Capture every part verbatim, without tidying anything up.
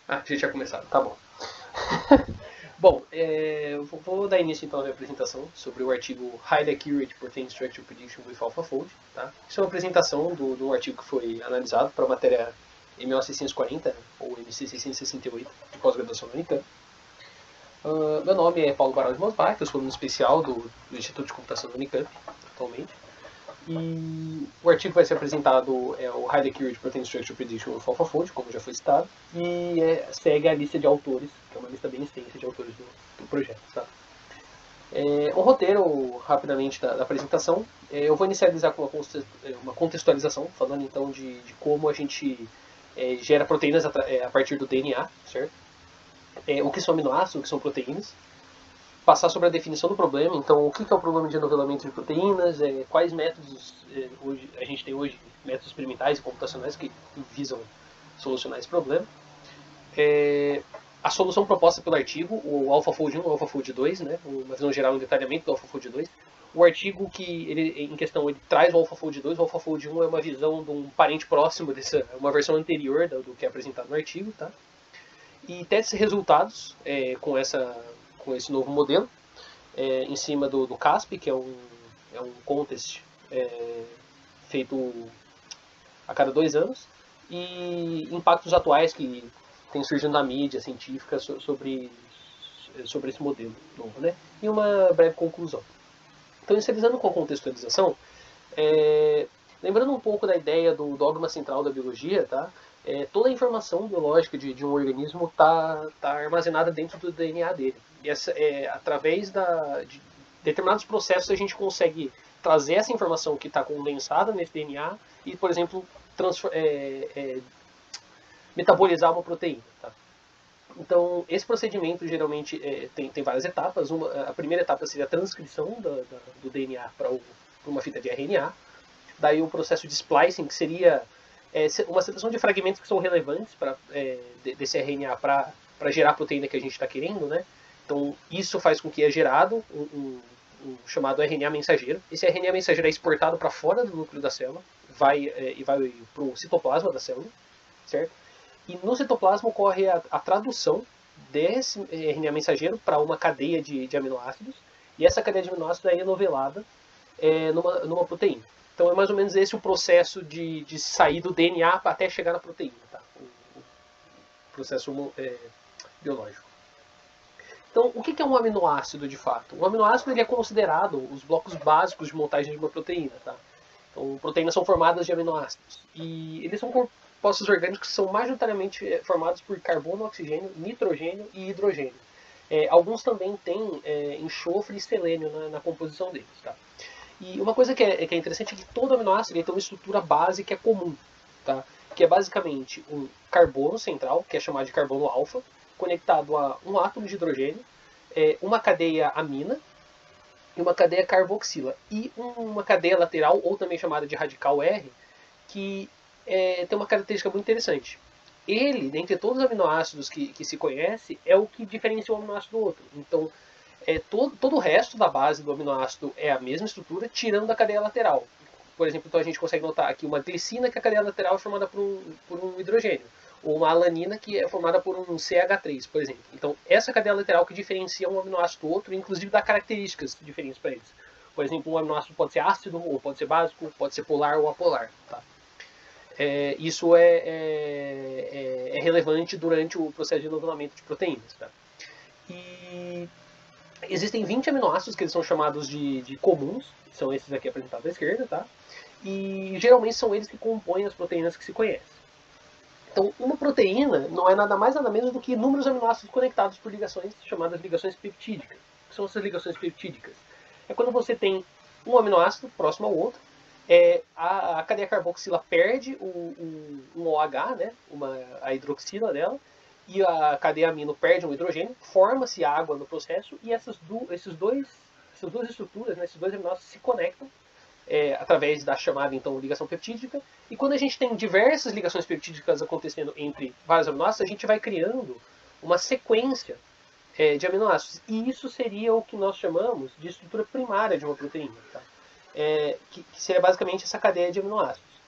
Ah, a gente tinha começado, tá bom. Bom, é, eu vou- vou dar início então à minha apresentação sobre o artigo Highly Accurate Protein Structure Prediction with AlphaFold. Tá? Isso é uma apresentação do, do artigo que foi analisado para a matéria M O seiscentos e quarenta ou M C seiscentos e sessenta e oito de pós-graduação na Unicamp. Uh, meu nome é Paulo Barão de Mosbach, eu sou aluno especial do, do Instituto de Computação da Unicamp, atualmente. E o artigo vai ser apresentado, é o Highly Accurate Protein Structure Prediction with AlphaFold, como já foi citado, e é, segue a lista de autores, que é uma lista bem extensa de autores do, do projeto. Tá? É, um roteiro, rapidamente, da, da apresentação. É, eu vou inicializar com uma contextualização, falando então de, de como a gente é, gera proteínas a, a, partir do D N A, certo? É, o que são aminoácidos, o que são proteínas. Passar sobre a definição do problema, então o que é o problema de enovelamento de proteínas, é, quais métodos é, hoje, a gente tem hoje, métodos experimentais e computacionais que visam solucionar esse problema. É, a solução proposta pelo artigo, o AlphaFold um, o AlphaFold dois, né, uma visão geral e um detalhamento do AlphaFold dois. O artigo que ele, em questão ele traz o AlphaFold dois, o AlphaFold um é uma visão de um parente próximo, dessa, uma versão anterior do, do que é apresentado no artigo. Tá? E testes e resultados é, com, essa, com esse novo modelo, é, em cima do, do CASP, que é um, é um contest é, feito a cada dois anos, e impactos atuais que têm surgido na mídia científica sobre, sobre esse modelo novo, né? E uma breve conclusão. Então, inicializando com a contextualização, é, lembrando um pouco da ideia do dogma central da biologia, tá? É, toda a informação biológica de, de um organismo está tá armazenada dentro do D N A dele. E essa, é, através da, de determinados processos a gente consegue trazer essa informação que está condensada nesse D N A e, por exemplo, é, é, metabolizar uma proteína. Tá? Então, esse procedimento geralmente é, tem, tem várias etapas. Uma, a primeira etapa seria a transcrição da, da, do D N A para uma fita de R N A. Daí o processo de splicing, que seria é, uma seleção de fragmentos que são relevantes pra, é, desse R N A para gerar a proteína que a gente está querendo. Né? Então, isso faz com que é gerado um, um, um chamado R N A mensageiro. Esse R N A mensageiro é exportado para fora do núcleo da célula vai, é, e vai para o citoplasma da célula. Certo? E no citoplasma ocorre a, a tradução desse R N A mensageiro para uma cadeia de, de aminoácidos. E essa cadeia de aminoácidos é enovelada é, numa, numa proteína. Então é mais ou menos esse o processo de, de sair do D N A até chegar na proteína, tá? o, o processo é, biológico. Então, o que é um aminoácido de fato? Um aminoácido ele é considerado os blocos básicos de montagem de uma proteína. Tá? Então, proteínas são formadas de aminoácidos. E eles são compostos orgânicos que são majoritariamente formados por carbono, oxigênio, nitrogênio e hidrogênio. É, alguns também têm é, enxofre e selênio na, na composição deles. Tá? E uma coisa que é, que é interessante é que todo aminoácido tem uma estrutura base que é comum, tá? Que é basicamente um carbono central, que é chamado de carbono alfa, conectado a um átomo de hidrogênio, é, uma cadeia amina e uma cadeia carboxila. E uma cadeia lateral, ou também chamada de radical R, que é, tem uma característica muito interessante. Ele, dentre todos os aminoácidos que, que se conhece, é o que diferencia um aminoácido do outro. Então, é, todo, todo o resto da base do aminoácido é a mesma estrutura, tirando a cadeia lateral. Por exemplo, então a gente consegue notar aqui uma glicina, que a cadeia lateral é formada por um, por um hidrogênio. Ou uma alanina, que é formada por um C H três, por exemplo. Então, essa cadeia lateral que diferencia um aminoácido do outro, inclusive dá características diferentes para eles. Por exemplo, um aminoácido pode ser ácido, ou pode ser básico, pode ser polar ou apolar. Tá? É, isso é, é, é, relevante durante o processo de enovelamento de proteínas. Tá? E existem vinte aminoácidos que eles são chamados de, de comuns, que são esses aqui apresentados à esquerda, tá? E geralmente são eles que compõem as proteínas que se conhecem. Então, uma proteína não é nada mais nada menos do que inúmeros aminoácidos conectados por ligações chamadas ligações peptídicas. O que são essas ligações peptídicas? É quando você tem um aminoácido próximo ao outro, é, a, a cadeia carboxila perde o, o, um OH, né, uma, a hidroxila dela, e a cadeia amino perde um hidrogênio, forma-se água no processo, e essas, du esses dois, essas duas estruturas, né, esses dois aminoácidos se conectam é, através da chamada então ligação peptídica. E quando a gente tem diversas ligações peptídicas acontecendo entre vários aminoácidos, a gente vai criando uma sequência é, de aminoácidos. E isso seria o que nós chamamos de estrutura primária de uma proteína, tá? É, que, que seria basicamente essa cadeia de aminoácidos.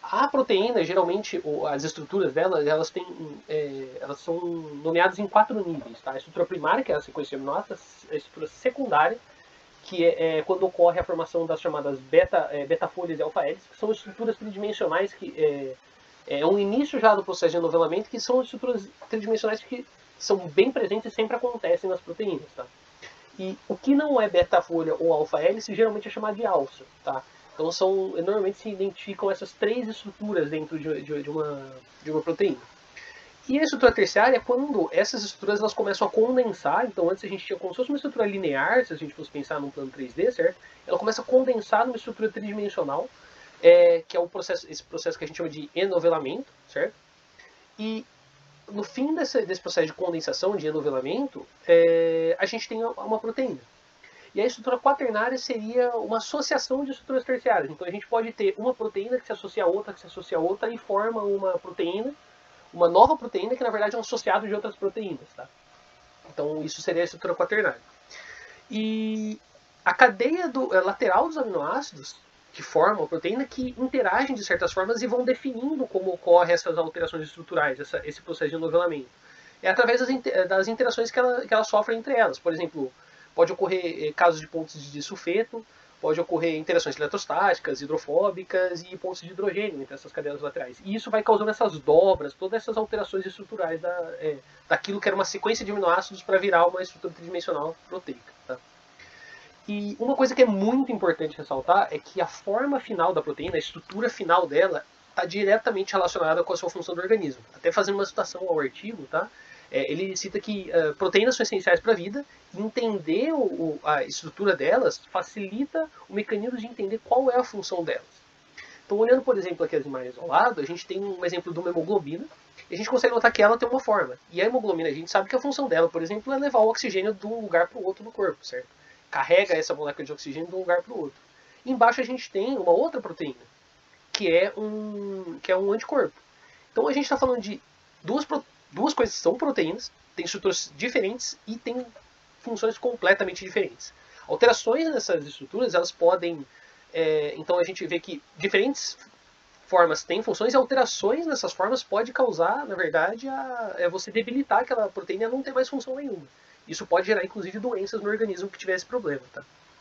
A proteína, geralmente, as estruturas dela, elas, têm, é, elas são nomeadas em quatro níveis. Tá? A estrutura primária, que é a sequência de aminoácidos, a estrutura secundária, que é, é quando ocorre a formação das chamadas beta, é, beta-folhas e alfa-hélices, que são estruturas tridimensionais, que é, é um início já do processo de enovelamento, que são estruturas tridimensionais que são bem presentes e sempre acontecem nas proteínas. Tá? E o que não é beta-folha ou alfa-hélice, geralmente é chamado de alça. Tá? Então, são, normalmente se identificam essas três estruturas dentro de, de, de, uma, de uma proteína. E a estrutura terciária é quando essas estruturas elas começam a condensar. Então, antes a gente tinha como se fosse uma estrutura linear, se a gente fosse pensar num plano três D, certo? Ela começa a condensar numa estrutura tridimensional, é, que é o processo, esse processo que a gente chama de enovelamento, certo? E no fim desse, desse processo de condensação, de enovelamento, é, a gente tem uma proteína. E a estrutura quaternária seria uma associação de estruturas terciárias. Então a gente pode ter uma proteína que se associa a outra, que se associa a outra, e forma uma proteína, uma nova proteína que na verdade é um associado de outras proteínas. Tá? Então isso seria a estrutura quaternária. E a cadeia do, a lateral dos aminoácidos, que formam a proteína, que interagem de certas formas e vão definindo como ocorrem essas alterações estruturais, essa, esse processo de enovelamento. É através das, das interações que, ela, que elas sofrem entre elas. Por exemplo, pode ocorrer casos de pontos de sulfeto, pode ocorrer interações eletrostáticas, hidrofóbicas e pontos de hidrogênio entre essas cadeias laterais. E isso vai causando essas dobras, todas essas alterações estruturais da, é, daquilo que era uma sequência de aminoácidos para virar uma estrutura tridimensional proteica. Tá? E uma coisa que é muito importante ressaltar é que a forma final da proteína, a estrutura final dela, está diretamente relacionada com a sua função do organismo. Até fazendo uma citação ao artigo, tá? É, ele cita que uh, proteínas são essenciais para a vida, e entender o, o, a estrutura delas facilita o mecanismo de entender qual é a função delas. Então, olhando, por exemplo, aqui as imagens ao lado, a gente tem um exemplo de uma hemoglobina, e a gente consegue notar que ela tem uma forma. E a hemoglobina, a gente sabe que a função dela, por exemplo, é levar o oxigênio de um lugar para o outro no corpo, certo? Carrega essa molécula de oxigênio de um lugar para o outro. E embaixo a gente tem uma outra proteína, que é um, que é um anticorpo. Então, a gente está falando de duas proteínas, Duas coisas são proteínas, têm estruturas diferentes e têm funções completamente diferentes. Alterações nessas estruturas, elas podem... É, então a gente vê que diferentes formas têm funções e alterações nessas formas pode causar, na verdade, a, é você debilitar aquela proteína e não ter mais função nenhuma. Isso pode gerar, inclusive, doenças no organismo que tiver esse problema. Tá?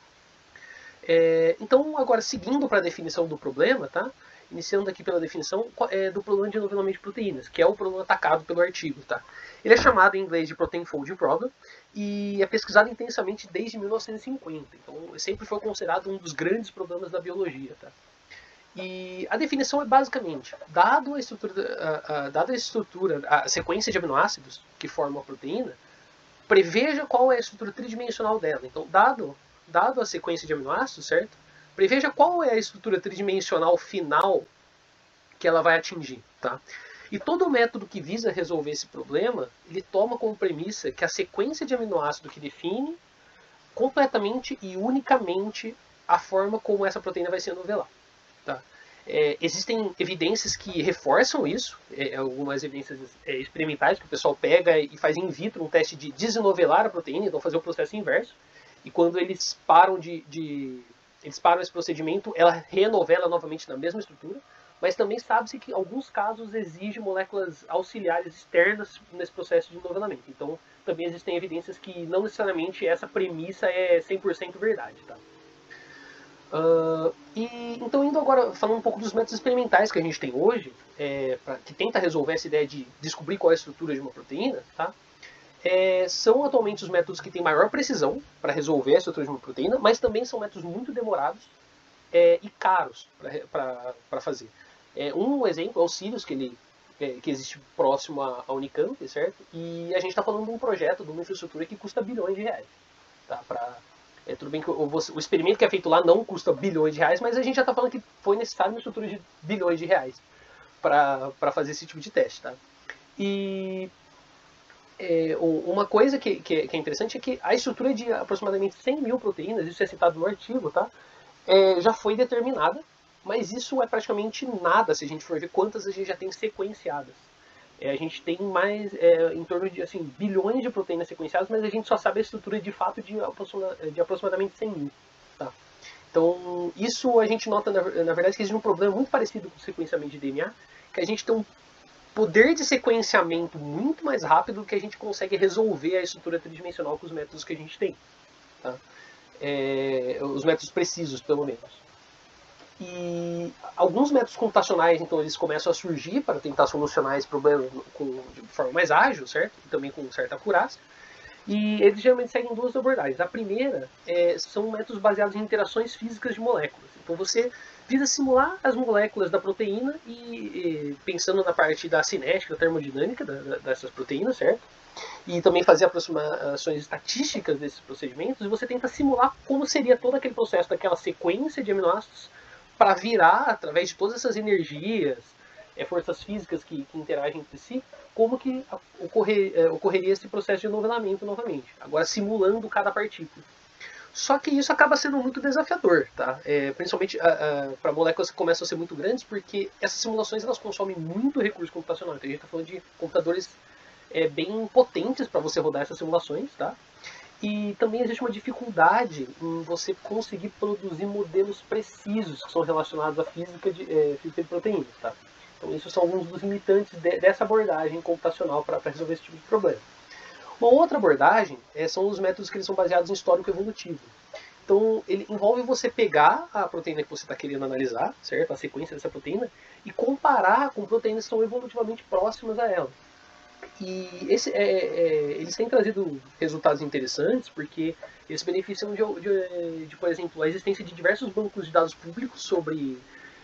É, então, agora, seguindo para a definição do problema, tá? Iniciando aqui pela definição é, do problema de enovelamento de proteínas, que é o problema atacado pelo artigo. Tá? Ele é chamado em inglês de Protein Folding Problem e é pesquisado intensamente desde mil novecentos e cinquenta. Então, sempre foi considerado um dos grandes problemas da biologia. Tá? E a definição é basicamente, dado a estrutura, a, a, dada a estrutura, a sequência de aminoácidos que formam a proteína, preveja qual é a estrutura tridimensional dela. Então, dado, dado a sequência de aminoácidos, certo? Preveja qual é a estrutura tridimensional final que ela vai atingir. Tá? E todo método que visa resolver esse problema, ele toma como premissa que a sequência de aminoácido que define completamente e unicamente a forma como essa proteína vai se enovelar. Tá? É, existem evidências que reforçam isso, é, algumas evidências é, experimentais que o pessoal pega e faz in vitro um teste de desenovelar a proteína, então fazer o processo inverso. E quando eles param de... de eles param esse procedimento, ela renovela novamente na mesma estrutura, mas também sabe-se que em alguns casos exige moléculas auxiliares externas nesse processo de novelamento. Então, também existem evidências que não necessariamente essa premissa é cem por cento verdade. Tá? Uh, e, então, indo agora, falando um pouco dos métodos experimentais que a gente tem hoje, é, pra, que tenta resolver essa ideia de descobrir qual é a estrutura de uma proteína, tá? É, são atualmente os métodos que têm maior precisão para resolver a estrutura de uma proteína, mas também são métodos muito demorados é, e caros para fazer. É, um exemplo é o Sirius, que, ele, é, que existe próximo à Unicamp, certo? E a gente está falando de um projeto, de uma infraestrutura que custa bilhões de reais. Tá? Pra, é, tudo bem que o, o experimento que é feito lá não custa bilhões de reais, mas a gente já está falando que foi necessário uma estrutura de bilhões de reais para fazer esse tipo de teste. Tá? E... É, uma coisa que, que, que é interessante é que a estrutura de aproximadamente cem mil proteínas, isso é citado no artigo, tá? É, já foi determinada, mas isso é praticamente nada se a gente for ver quantas a gente já tem sequenciadas. É, a gente tem mais, é, em torno de assim, bilhões de proteínas sequenciadas, mas a gente só sabe a estrutura de fato de, aproxima, de aproximadamente cem mil. Tá? Então, isso a gente nota, na, na verdade, que existe um problema muito parecido com o sequenciamento de D N A, que a gente tem um poder de sequenciamento muito mais rápido do que a gente consegue resolver a estrutura tridimensional com os métodos que a gente tem. Tá? É, os métodos precisos, pelo menos. E alguns métodos computacionais, então, eles começam a surgir para tentar solucionar esse problema com, de forma mais ágil, certo? E também com certa acurácia. E eles geralmente seguem duas abordagens. A primeira é, são métodos baseados em interações físicas de moléculas. Então você visa simular as moléculas da proteína e, e pensando na parte da cinética, termodinâmica da, da, dessas proteínas, certo? E também fazer aproximações estatísticas desses procedimentos, e você tenta simular como seria todo aquele processo daquela sequência de aminoácidos para virar, através de todas essas energias, é, forças físicas que, que interagem entre si, como que ocorrer, é, ocorreria esse processo de novelamento novamente, agora simulando cada partícula. Só que isso acaba sendo muito desafiador, tá? É, principalmente para moléculas que começam a ser muito grandes, porque essas simulações elas consomem muito recurso computacional. Então a gente está falando de computadores é, bem potentes para você rodar essas simulações, tá? E também existe uma dificuldade em você conseguir produzir modelos precisos que são relacionados à física de, é, física de proteínas, tá? Então, isso são alguns dos limitantes de, dessa abordagem computacional para resolver esse tipo de problema. Uma outra abordagem é, são os métodos que eles são baseados em histórico evolutivo. Então, ele envolve você pegar a proteína que você está querendo analisar, certo? A sequência dessa proteína, e comparar com proteínas que são evolutivamente próximas a ela. E esse, é, é, eles têm trazido resultados interessantes porque eles beneficiam de, de, de, por exemplo, a existência de diversos bancos de dados públicos sobre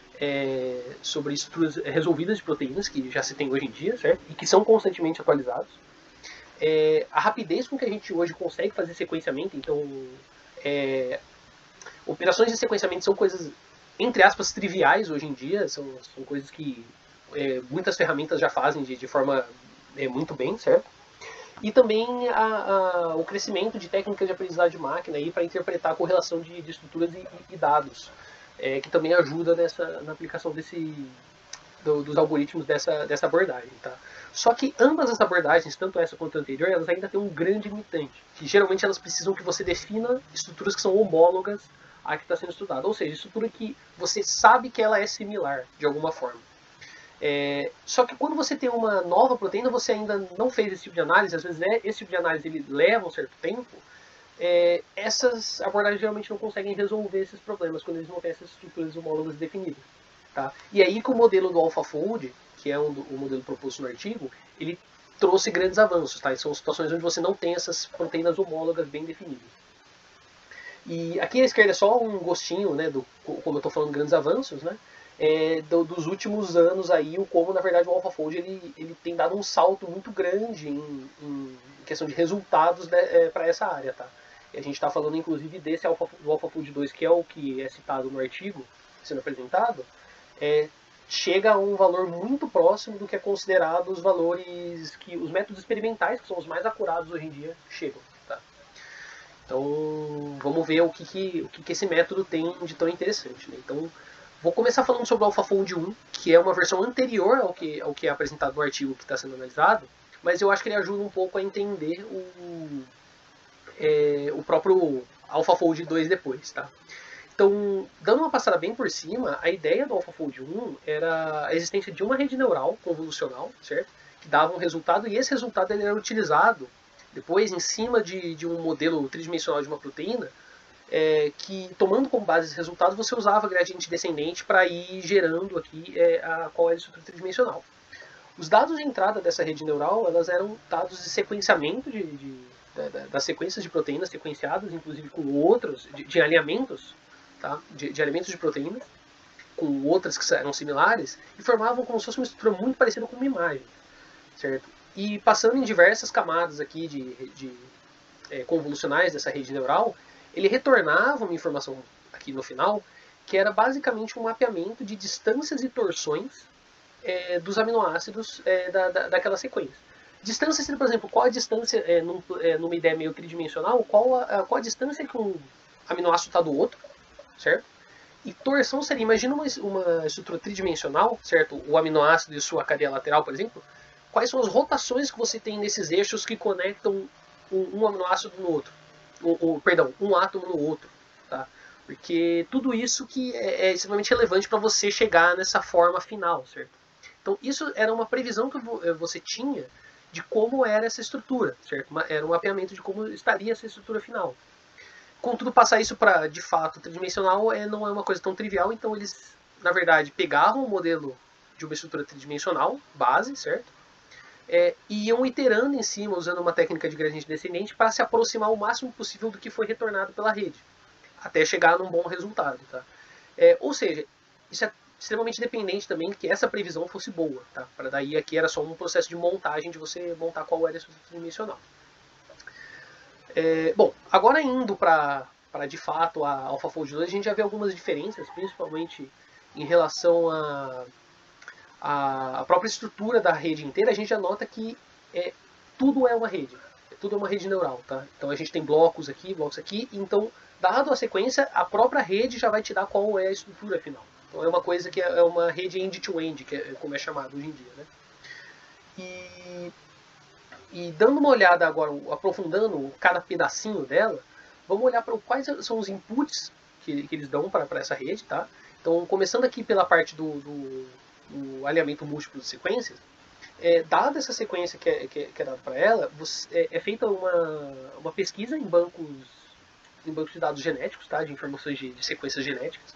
É, sobre estruturas resolvidas de proteínas, que já se tem hoje em dia, certo? E que são constantemente atualizados. É, a rapidez com que a gente hoje consegue fazer sequenciamento, então, é, operações de sequenciamento são coisas, entre aspas, triviais hoje em dia, são, são coisas que é, muitas ferramentas já fazem de, de forma é, muito bem, certo? E também a, a, o crescimento de técnicas de aprendizagem de máquina para interpretar a correlação de, de estruturas e, e dados. É, que também ajuda nessa, na aplicação desse, do, dos algoritmos dessa, dessa abordagem. Tá? Só que ambas as abordagens, tanto essa quanto a anterior, elas ainda têm um grande limitante, que geralmente elas precisam que você defina estruturas que são homólogas à que está sendo estudada, ou seja, estrutura que você sabe que ela é similar, de alguma forma. É, só que quando você tem uma nova proteína, você ainda não fez esse tipo de análise, às vezes né, esse tipo de análise ele leva um certo tempo, É, essas abordagens geralmente não conseguem resolver esses problemas quando eles não têm essas estruturas homólogas definidas. Tá? E aí que o modelo do AlphaFold, que é um do, o modelo proposto no artigo, ele trouxe grandes avanços. Tá? E são situações onde você não tem essas proteínas homólogas bem definidas. E aqui à esquerda é só um gostinho, né, do, como eu estou falando, grandes avanços, né, é, do, dos últimos anos aí, o como na verdade o AlphaFold ele, ele tem dado um salto muito grande em, em questão de resultados, né, é, para essa área. Tá? E a gente está falando inclusive desse Alpha, do AlphaFold dois, que é o que é citado no artigo sendo apresentado, é, chega a um valor muito próximo do que é considerado os valores que os métodos experimentais, que são os mais acurados hoje em dia, chegam. Tá? Então, vamos ver o que, que, o que, que esse método tem de tão interessante. Né? Então, vou começar falando sobre o AlphaFold um, que é uma versão anterior ao que, ao que é apresentado no artigo que está sendo analisado, mas eu acho que ele ajuda um pouco a entender o, é, o próprio AlphaFold dois depois. Tá? Então, dando uma passada bem por cima, a ideia do AlphaFold um era a existência de uma rede neural convolucional, certo? Que dava um resultado, e esse resultado ele era utilizado depois em cima de, de um modelo tridimensional de uma proteína, é, que tomando como base esse resultado, você usava gradiente descendente para ir gerando aqui é, a, qual é a estrutura tridimensional. Os dados de entrada dessa rede neural elas eram dados de sequenciamento de, de, de, das sequências de proteínas sequenciadas, inclusive com outros, de, de alinhamentos, tá? de, de elementos de proteínas, com outras que eram similares, e formavam como se fosse uma estrutura muito parecida com uma imagem. Certo? E passando em diversas camadas aqui de, de é, convolucionais dessa rede neural, ele retornava uma informação aqui no final, que era basicamente um mapeamento de distâncias e torções é, dos aminoácidos é, da, da, daquela sequência. Distância seria, por exemplo, qual a distância, é, num, é, numa ideia meio tridimensional, qual a, qual a distância que um aminoácido está do outro, certo? E torção seria, imagina uma, uma estrutura tridimensional, certo? O aminoácido e sua cadeia lateral, por exemplo, quais são as rotações que você tem nesses eixos que conectam um, um aminoácido no outro, o, o, perdão, um átomo no outro, tá? Porque tudo isso que é, é extremamente relevante para você chegar nessa forma final, certo? Então isso era uma previsão que você tinha de como era essa estrutura, certo? Era um mapeamento de como estaria essa estrutura final. Contudo, passar isso para, de fato, tridimensional é, não é uma coisa tão trivial, então eles, na verdade, pegavam o modelo de uma estrutura tridimensional, base, certo? É, e iam iterando em cima, usando uma técnica de gradiente descendente, para se aproximar o máximo possível do que foi retornado pela rede, até chegar num bom resultado, tá? É, ou seja, isso é extremamente dependente também que essa previsão fosse boa, tá? Para daí aqui era só um processo de montagem, de você montar qual era a estrutura tridimensional. É, bom, agora indo para de fato a AlphaFold dois, a gente já vê algumas diferenças, principalmente em relação a, a, a própria estrutura da rede inteira. A gente já nota que é, tudo é uma rede, tudo é uma rede neural, tá? Então a gente tem blocos aqui, blocos aqui, então dado a sequência, a própria rede já vai te dar qual é a estrutura final. Então é uma coisa que é uma rede end-to-end, que é como é chamado hoje em dia, né? E E dando uma olhada agora, aprofundando cada pedacinho dela, vamos olhar para quais são os inputs que, que eles dão para essa rede, tá? Então, começando aqui pela parte do, do, do alinhamento múltiplo de sequências, é, dada essa sequência que é, que é, que é dada para ela, você, é, é, feita uma, uma pesquisa em bancos, em bancos de dados genéticos, tá? De informações de, de sequências genéticas.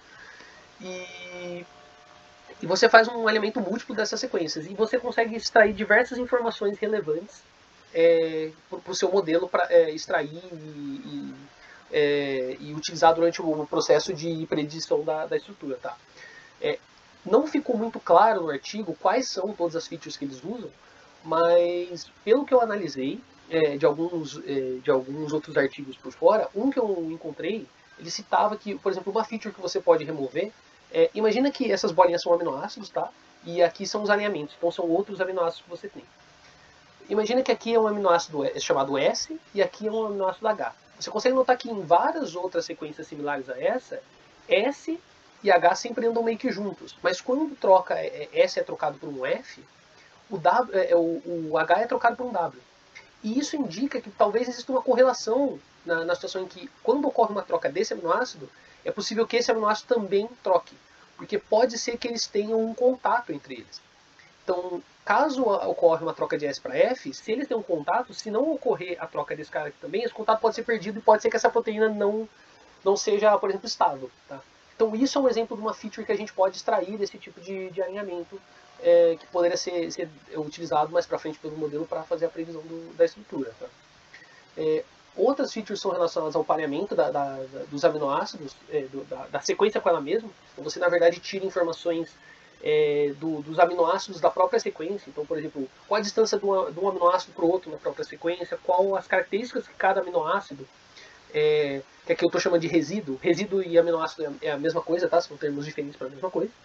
E E você faz um alinhamento múltiplo dessas sequências. E você consegue extrair diversas informações relevantes é, para o seu modelo para é, extrair e, e, é, e utilizar durante o processo de predição da, da estrutura. Tá? É, não ficou muito claro no artigo quais são todas as features que eles usam, mas pelo que eu analisei é, de, alguns, é, de alguns outros artigos por fora, um que eu encontrei, ele citava que, por exemplo, uma feature que você pode remover, é, imagina que essas bolinhas são aminoácidos, tá? E aqui são os alinhamentos, então são outros aminoácidos que você tem. Imagina que aqui é um aminoácido chamado S e aqui é um aminoácido H. Você consegue notar que em várias outras sequências similares a essa, S e H sempre andam meio que juntos. Mas quando troca, S é trocado por um F, o, w, o, o H é trocado por um W. E isso indica que talvez exista uma correlação na, na situação em que, quando ocorre uma troca desse aminoácido, é possível que esse aminoácido também troque. Porque pode ser que eles tenham um contato entre eles. Então, caso ocorra uma troca de S para F, se eles têm um contato, se não ocorrer a troca desse cara aqui também, esse contato pode ser perdido e pode ser que essa proteína não, não seja, por exemplo, estável. Tá? Então, isso é um exemplo de uma feature que a gente pode extrair desse tipo de, de alinhamento, é, que poderia ser, ser utilizado mais para frente pelo modelo para fazer a previsão do, da estrutura. Tá? É, outras features são relacionadas ao pareamento da, da, da, dos aminoácidos, é, do, da, da sequência com ela mesma. Então, você, na verdade, tira informações É, do, dos aminoácidos da própria sequência. Então, por exemplo, qual a distância de um, de um aminoácido para o outro na própria sequência, qual as características que cada aminoácido, é, que aqui eu estou chamando de resíduo, resíduo e aminoácido é a mesma coisa, tá? São termos diferentes para a mesma coisa.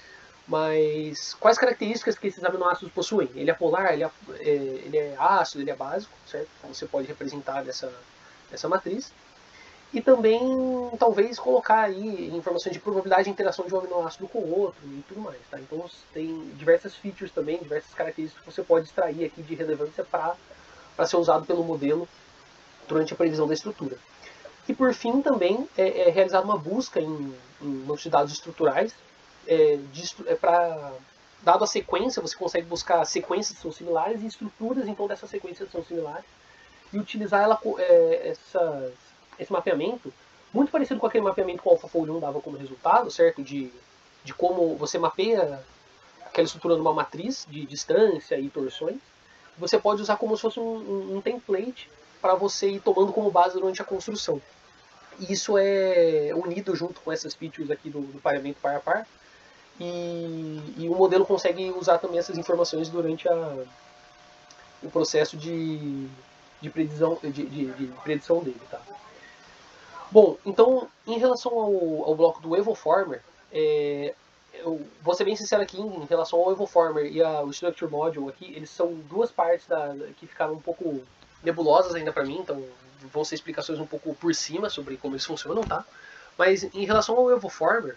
Mas quais características que esses aminoácidos possuem? Ele é polar, ele é, é, ele é ácido, ele é básico, certo? Então, você pode representar dessa, dessa matriz. E também, talvez, colocar aí informações de probabilidade de interação de um aminoácido com o outro e tudo mais. Tá? Então, tem diversas features também, diversas características que você pode extrair aqui de relevância para ser usado pelo modelo durante a previsão da estrutura. E, por fim, também é, é realizada uma busca em, em bancos de dados estruturais. É, é para, dado a sequência, você consegue buscar sequências que são similares e estruturas, então, dessas sequências que são similares. E utilizar ela, é, essas... esse mapeamento, muito parecido com aquele mapeamento que o AlphaFold um dava como resultado, certo? De, de como você mapeia aquela estrutura numa matriz de distância e torções. Você pode usar como se fosse um, um template para você ir tomando como base durante a construção. E isso é unido junto com essas features aqui do, do pareamento par a par. E, e o modelo consegue usar também essas informações durante a, o processo de, de, predição, de, de, de predição dele. Tá? Bom, então, em relação ao, ao bloco do Evoformer, é, eu vou ser bem sincero aqui, em relação ao Evoformer e ao Structure Module aqui, eles são duas partes da, que ficaram um pouco nebulosas ainda para mim, então vão ser explicações um pouco por cima sobre como eles funcionam, tá? Mas em relação ao Evoformer,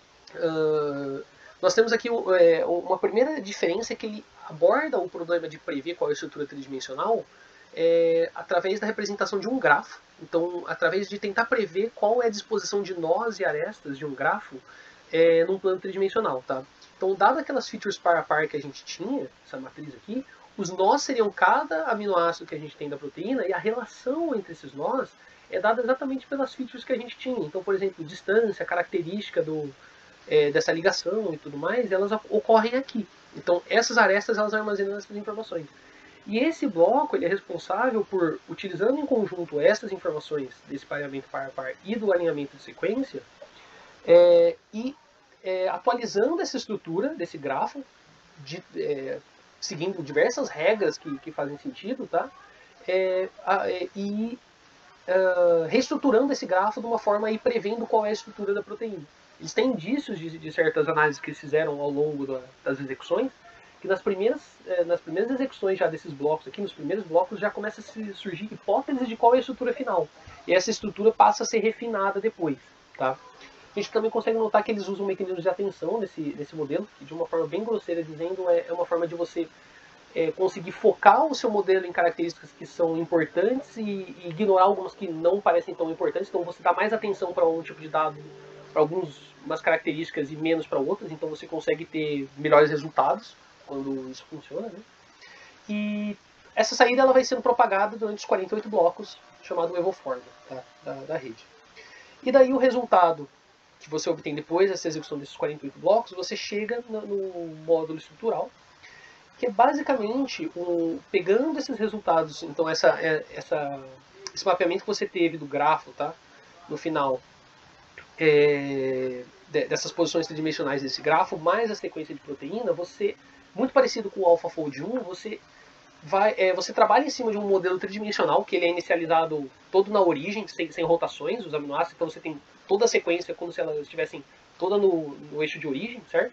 uh, nós temos aqui é, uma primeira diferença, é que ele aborda o problema de prever qual é a estrutura tridimensional é, através da representação de um grafo, Então, através de tentar prever qual é a disposição de nós e arestas de um grafo é, num plano tridimensional, tá? Então, dado aquelas features par a par que a gente tinha, essa matriz aqui, os nós seriam cada aminoácido que a gente tem da proteína e a relação entre esses nós é dada exatamente pelas features que a gente tinha. Então, por exemplo, distância, característica do, é, dessa ligação e tudo mais, elas ocorrem aqui. Então, essas arestas elas armazenam essas informações. E esse bloco ele é responsável por, utilizando em conjunto essas informações desse pareamento par a par e do alinhamento de sequência, é, e é, atualizando essa estrutura desse grafo, de, é, seguindo diversas regras que, que fazem sentido, tá? É, a, é, e uh, reestruturando esse grafo de uma forma aí prevendo qual é a estrutura da proteína. Eles têm indícios de, de certas análises que eles fizeram ao longo da, das execuções, que nas primeiras, eh, nas primeiras execuções já desses blocos aqui, nos primeiros blocos, já começa a surgir hipóteses de qual é a estrutura final. E essa estrutura passa a ser refinada depois, tá? A gente também consegue notar que eles usam mecanismos de atenção nesse, nesse modelo, que de uma forma bem grosseira dizendo, é, é uma forma de você é, conseguir focar o seu modelo em características que são importantes e, e ignorar algumas que não parecem tão importantes. Então você dá mais atenção para um tipo de dado, para algumas características e menos para outras, então você consegue ter melhores resultados quando isso funciona, né? E essa saída ela vai sendo propagada durante os quarenta e oito blocos, chamado Evoform, tá? da, da rede. E daí o resultado que você obtém depois dessa execução desses quarenta e oito blocos, você chega no, no módulo estrutural, que é basicamente um, pegando esses resultados, então essa, essa, esse mapeamento que você teve do grafo, tá? No final, é, dessas posições tridimensionais desse grafo, mais a sequência de proteína, você muito parecido com o AlphaFold um, você, vai, é, você trabalha em cima de um modelo tridimensional, que ele é inicializado todo na origem, sem, sem rotações, os aminoácidos, então você tem toda a sequência como se elas estivessem toda no, no eixo de origem, certo?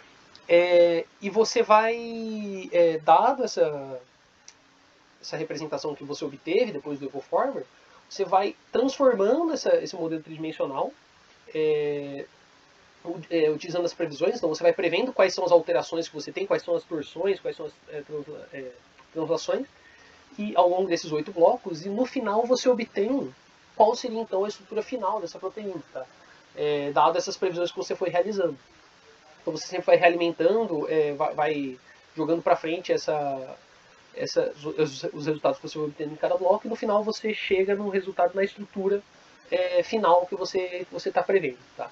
É, e você vai, é, dado essa, essa representação que você obteve depois do Evoformer, você vai transformando essa, esse modelo tridimensional, é, É, utilizando as previsões, então você vai prevendo quais são as alterações que você tem, quais são as torções, quais são as é, transla, é, translações, e ao longo desses oito blocos, e no final você obtém qual seria então a estrutura final dessa proteína, tá? É, dado essas previsões que você foi realizando. Então você sempre vai realimentando, é, vai, vai jogando para frente essa, essa, os, os resultados que você vai obtendo em cada bloco, e no final você chega no resultado na estrutura é, final que você está prevendo, tá?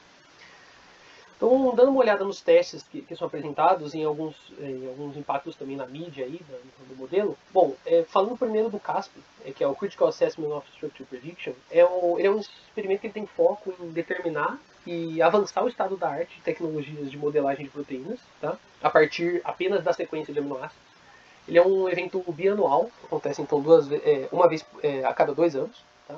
Então, dando uma olhada nos testes que, que são apresentados, em alguns, em alguns impactos também na mídia aí, do, do modelo. Bom, é, falando primeiro do CASP, é, que é o Critical Assessment of Structure Prediction, é, o, ele é um experimento que ele tem foco em determinar e avançar o estado da arte de tecnologias de modelagem de proteínas, tá? A partir apenas da sequência de aminoácidos. Ele é um evento bianual, que acontece então duas, é, uma vez é, a cada dois anos. Tá?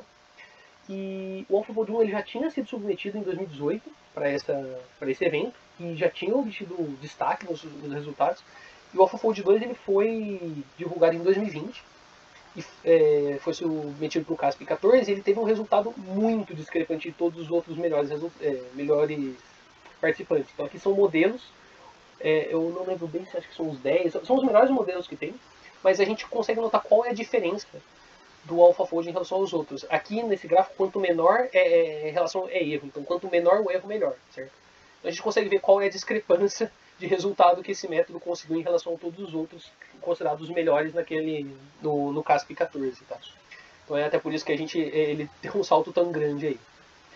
E o AlphaFold um ele já tinha sido submetido em dois mil e dezoito para esse evento e já tinha obtido destaque nos, nos resultados. E o AlphaFold dois ele foi divulgado em dois mil e vinte e é, foi submetido para o CASP quatorze e ele teve um resultado muito discrepante de todos os outros melhores, é, melhores participantes. Então aqui são modelos, é, eu não lembro bem se acho que são os dez, são os melhores modelos que tem, mas a gente consegue notar qual é a diferença do AlphaFold em relação aos outros. Aqui nesse gráfico, quanto menor é, é relação é erro, então quanto menor o erro, melhor, certo? Então a gente consegue ver qual é a discrepância de resultado que esse método conseguiu em relação a todos os outros considerados os melhores naquele no, no CASP quatorze, tá? Então é até por isso que a gente ele tem um salto tão grande aí.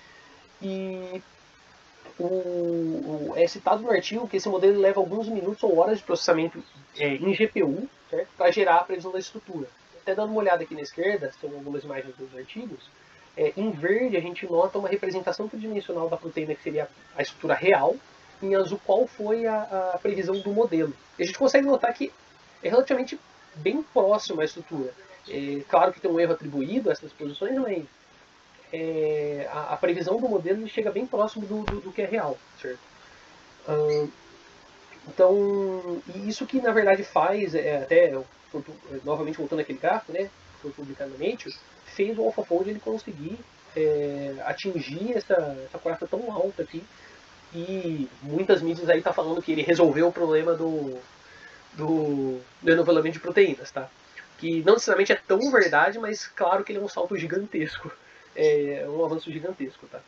E o, o, é citado no artigo que esse modelo leva alguns minutos ou horas de processamento é, em G P U, certo? Para gerar a previsão da estrutura. Até dando uma olhada aqui na esquerda, são algumas imagens dos artigos, é, em verde a gente nota uma representação tridimensional da proteína que seria a estrutura real, em azul qual foi a, a previsão do modelo. E a gente consegue notar que é relativamente bem próximo à estrutura. É, claro que tem um erro atribuído a essas posições, mas é, a, a previsão do modelo chega bem próximo do, do, do que é real, certo? Hum, então, isso que na verdade faz, é, até novamente voltando àquele gráfico, né, que foi publicado na Nature, fez o AlphaFold ele conseguir é, atingir essa, essa quarta tão alta aqui, e muitas mídias aí tá falando que ele resolveu o problema do, do, do enovelamento de proteínas, tá? que não necessariamente é tão verdade, mas claro que ele é um salto gigantesco, é um avanço gigantesco, tá?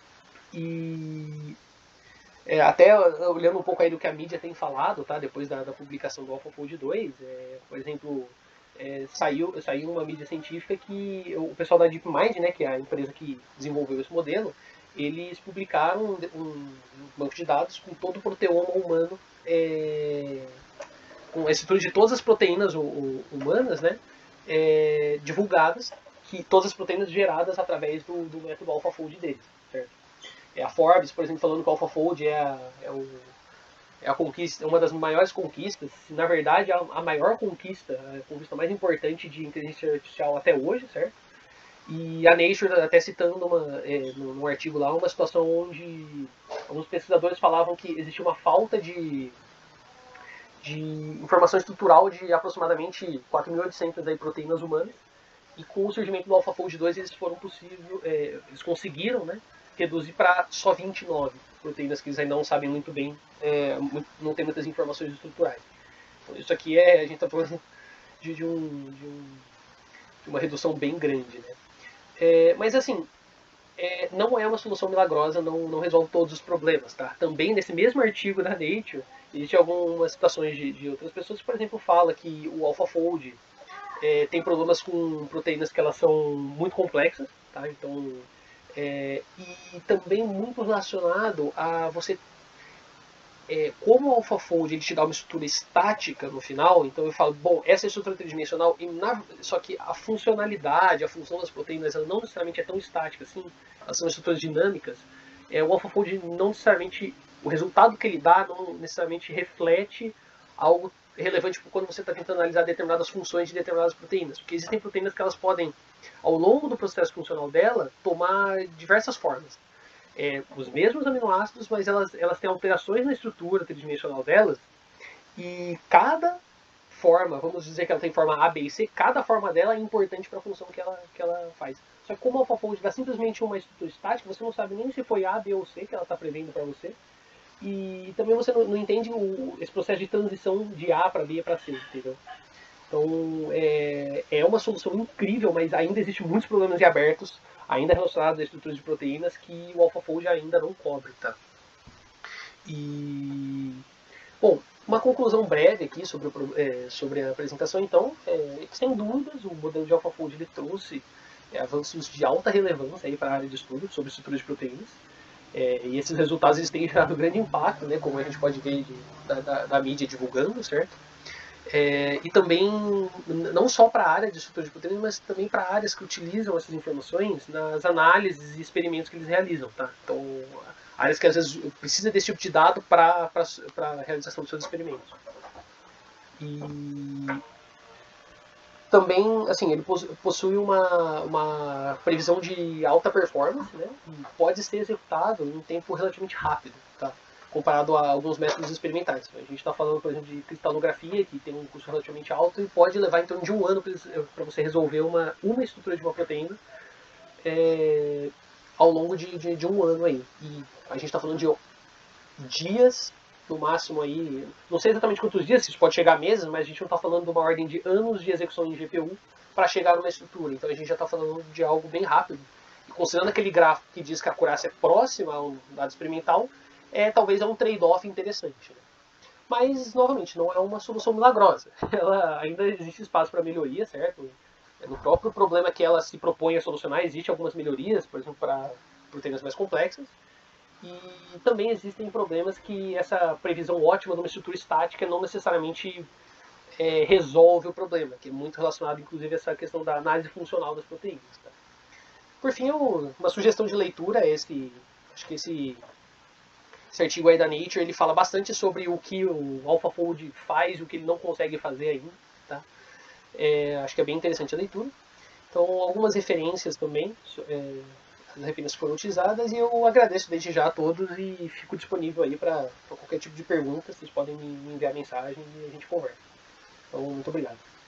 E é, até olhando um pouco aí do que a mídia tem falado, tá? Depois da, da publicação do AlphaFold dois, é, por exemplo, é, saiu, saiu uma mídia científica que o pessoal da DeepMind, né, que é a empresa que desenvolveu esse modelo, eles publicaram um, um banco de dados com todo o proteoma humano, é, com a estrutura de todas as proteínas humanas, né, é, divulgadas, que todas as proteínas geradas através do, do método AlphaFold deles, certo? É a Forbes, por exemplo, falando que o AlphaFold é a, é, o, é a conquista, uma das maiores conquistas, na verdade a, a maior conquista, a conquista mais importante de inteligência artificial até hoje, certo? E a Nature até citando uma, é, num artigo lá uma situação onde alguns pesquisadores falavam que existia uma falta de, de informação estrutural de aproximadamente quatro mil e oitocentas aí, proteínas humanas, e com o surgimento do AlphaFold dois eles foram possível, é, eles conseguiram, né, reduzir para só vinte e nove proteínas que eles ainda não sabem muito bem, é, não tem muitas informações estruturais. Então, isso aqui é, a gente está falando de, de, um, de, um, de uma redução bem grande, né? É, mas assim, é, não é uma solução milagrosa, não, não resolve todos os problemas, tá? Também nesse mesmo artigo da Nature, existem algumas situações de, de outras pessoas que, por exemplo, fala que o AlphaFold é, tem problemas com proteínas que elas são muito complexas, tá? Então, é, e também muito relacionado a você, é, como o AlphaFold ele te dá uma estrutura estática no final, então eu falo, bom, essa é a estrutura tridimensional, e na, só que a funcionalidade, a função das proteínas, ela não necessariamente é tão estática assim, elas são estruturas dinâmicas, é, o AlphaFold não necessariamente, o resultado que ele dá não necessariamente reflete algo relevante quando você está tentando analisar determinadas funções de determinadas proteínas, porque existem proteínas que elas podem, ao longo do processo funcional dela, tomar diversas formas. É, os mesmos aminoácidos, mas elas, elas têm alterações na estrutura tridimensional delas, e cada forma, vamos dizer que ela tem forma A, B e C, cada forma dela é importante para a função que ela, que ela faz. Só que como o AlphaFold dá simplesmente uma estrutura estática, você não sabe nem se foi A, B ou C que ela está prevendo para você, e também você não, não entende o, esse processo de transição de A para B para C, entendeu? Então é, é uma solução incrível, mas ainda existem muitos problemas abertos, ainda relacionados a estruturas de proteínas, que o AlphaFold ainda não cobre, tá? E bom, uma conclusão breve aqui sobre, o, é, sobre a apresentação, então, é que sem dúvidas o modelo de AlphaFold ele trouxe é, avanços de alta relevância aí para a área de estudo sobre estruturas de proteínas. É, e esses resultados eles têm gerado grande impacto, né, como a gente pode ver de, da, da, da mídia divulgando, certo? É, e também, não só para a área de estrutura de proteínas, mas também para áreas que utilizam essas informações nas análises e experimentos que eles realizam, tá? Então, áreas que às vezes precisam desse tipo de dado para a realização dos seus experimentos. E também, assim, ele possui uma, uma previsão de alta performance, né? E pode ser executado em um tempo relativamente rápido, tá? Comparado a alguns métodos experimentais. A gente está falando, por exemplo, de cristalografia, que tem um custo relativamente alto e pode levar em torno de um ano para você resolver uma, uma estrutura de uma proteína é, ao longo de, de, de um ano aí. E a gente está falando de dias, no máximo aí, não sei exatamente quantos dias, isso pode chegar a meses, mas a gente não está falando de uma ordem de anos de execução em G P U para chegar numa estrutura. Então a gente já está falando de algo bem rápido. E considerando aquele gráfico que diz que a acurácia é próxima a um dado experimental, é, talvez é um trade-off interessante. Né? Mas, novamente, não é uma solução milagrosa. Ela ainda existe espaço para melhoria, certo? No próprio problema que ela se propõe a solucionar, existem algumas melhorias, por exemplo, para proteínas mais complexas. E também existem problemas que essa previsão ótima de uma estrutura estática não necessariamente é, resolve o problema, que é muito relacionado, inclusive, a essa questão da análise funcional das proteínas. Tá? Por fim, eu, uma sugestão de leitura é esse, acho que esse, esse artigo aí da Nature, ele fala bastante sobre o que o AlphaFold faz e o que ele não consegue fazer ainda. Tá? É, acho que é bem interessante a leitura. Então, algumas referências também, é, as referências foram utilizadas, e eu agradeço desde já a todos e fico disponível aí para qualquer tipo de pergunta. Vocês podem me enviar mensagem e a gente conversa. Então, muito obrigado.